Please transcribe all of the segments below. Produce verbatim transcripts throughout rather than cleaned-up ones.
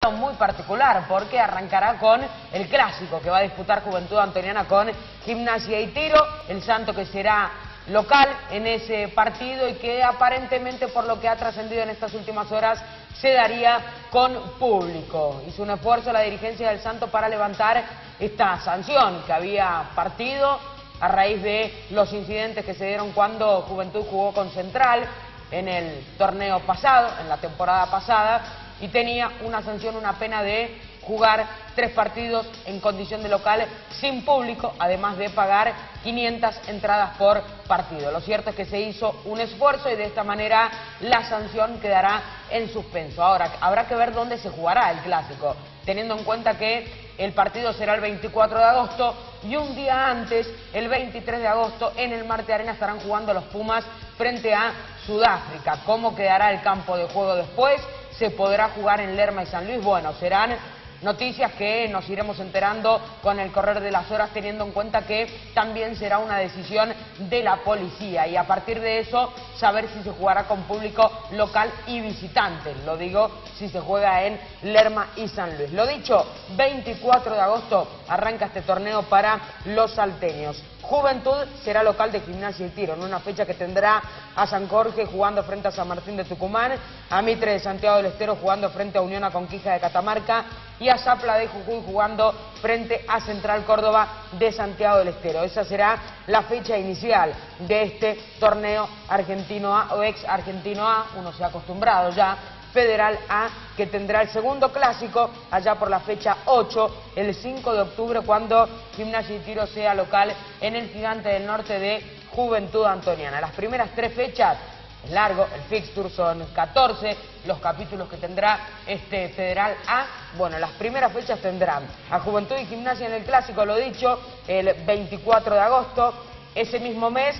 muy particular porque arrancará con el clásico que va a disputar Juventud Antoniana con Gimnasia y Tiro, el Santo que será local en ese partido y que aparentemente, por lo que ha trascendido en estas últimas horas, se daría con público. Hizo un esfuerzo la dirigencia del Santo para levantar esta sanción que había partido a raíz de los incidentes que se dieron cuando Juventud jugó con Central en el torneo pasado, en la temporada pasada, y tenía una sanción, una pena de jugar tres partidos en condición de local sin público, además de pagar quinientas entradas por partido. Lo cierto es que se hizo un esfuerzo y de esta manera la sanción quedará en suspenso. Ahora, habrá que ver dónde se jugará el clásico, teniendo en cuenta que el partido será el veinticuatro de agosto y un día antes, el veintitrés de agosto, en el Marte Arena estarán jugando los Pumas frente a Sudáfrica. ¿Cómo quedará el campo de juego después? ¿Se podrá jugar en Lerma y San Luis? Bueno, serán noticias que nos iremos enterando con el correr de las horas, teniendo en cuenta que también será una decisión de la policía y a partir de eso saber si se jugará con público local y visitante. Lo digo, si se juega en Lerma y San Luis. Lo dicho, veinticuatro de agosto arranca este torneo para los salteños. Juventud será local de Gimnasia y Tiro, en una fecha que tendrá a San Jorge jugando frente a San Martín de Tucumán, a Mitre de Santiago del Estero jugando frente a Unión Aconquija de Catamarca y a Zapla de Jujuy jugando frente a Central Córdoba de Santiago del Estero. Esa será la fecha inicial de este torneo argentino A o ex argentino A, uno se ha acostumbrado ya, Federal A, que tendrá el segundo clásico allá por la fecha ocho, el cinco de octubre, cuando Gimnasia y Tiro sea local en el Gigante del Norte de Juventud Antoniana. Las primeras tres fechas, es largo, el fixture son catorce, los capítulos que tendrá este Federal A. Bueno, las primeras fechas tendrán a Juventud y Gimnasia en el clásico, lo dicho, el veinticuatro de agosto, ese mismo mes,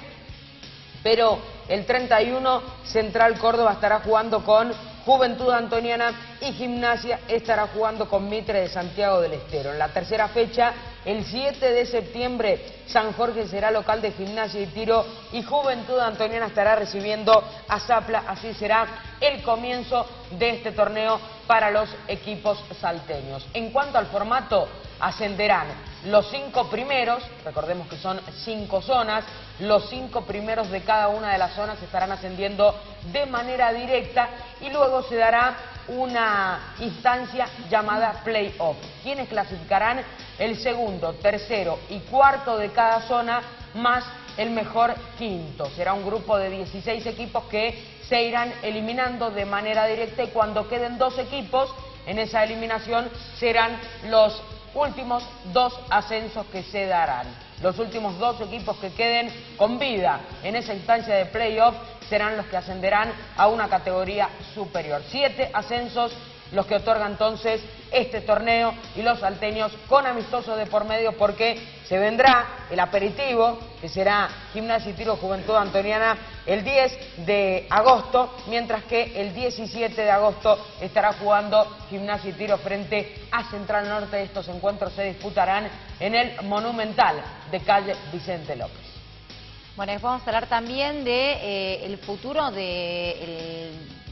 pero el treinta y uno Central Córdoba estará jugando con Juventud Antoniana y Gimnasia estará jugando con Mitre de Santiago del Estero. En la tercera fecha, el siete de septiembre, San Jorge será local de Gimnasia y Tiro y Juventud Antoniana estará recibiendo a Zapla. Así será el comienzo de este torneo para los equipos salteños. En cuanto al formato, ascenderán los cinco primeros, recordemos que son cinco zonas, los cinco primeros de cada una de las zonas estarán ascendiendo de manera directa y luego se dará una instancia llamada play-off. ¿Quiénes clasificarán? El segundo, tercero y cuarto de cada zona más el mejor quinto. Será un grupo de dieciséis equipos que se irán eliminando de manera directa y cuando queden dos equipos en esa eliminación serán los últimos dos ascensos que se darán. Los últimos dos equipos que queden con vida en esa instancia de playoff serán los que ascenderán a una categoría superior. Siete ascensos los que otorga entonces este torneo y los salteños con amistosos de por medio porque se vendrá el aperitivo que será Gimnasia y Tiro Juventud Antoniana el diez de agosto, mientras que el diecisiete de agosto estará jugando Gimnasia y Tiro frente a Central Norte. Estos encuentros se disputarán en el Monumental de calle Vicente López. Bueno, vamos a hablar también de eh, el futuro de el